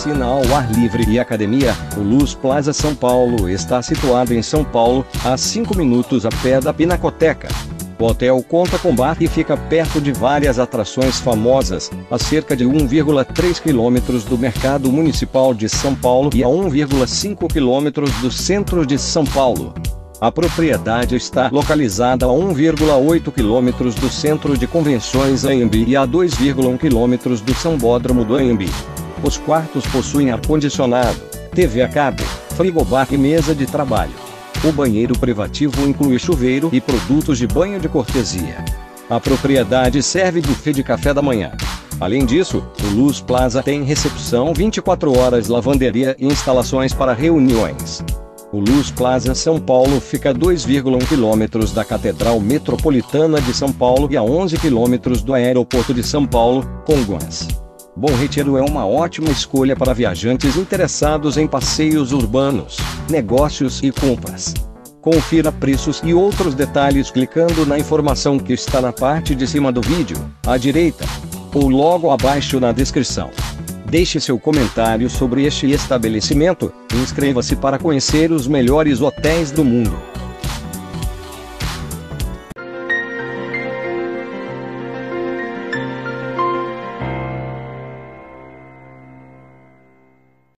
piscina ao ar livre e academia. O Luz Plaza São Paulo está situado em São Paulo, a 5 minutos a pé da Pinacoteca. O hotel conta com bar e fica perto de várias atrações famosas, a cerca de 1,3 km do Mercado Municipal de São Paulo e a 1,5 km do centro de São Paulo. A propriedade está localizada a 1,8 km do Centro de Convenções Anhembi e a 2,1 km do Sambódromo do Anhembi. Os quartos possuem ar-condicionado, TV a cabo, frigobar e mesa de trabalho. O banheiro privativo inclui chuveiro e produtos de banho de cortesia. A propriedade serve buffet de café da manhã. Além disso, o Luz Plaza tem recepção 24 horas, lavanderia e instalações para reuniões. O Luz Plaza São Paulo fica a 2,1 km da Catedral Metropolitana de São Paulo e a 11 km do Aeroporto de São Paulo, Congonhas. Bom Retiro é uma ótima escolha para viajantes interessados em passeios urbanos, negócios e compras. Confira preços e outros detalhes clicando na informação que está na parte de cima do vídeo, à direita, ou logo abaixo na descrição. Deixe seu comentário sobre este estabelecimento e inscreva-se para conhecer os melhores hotéis do mundo.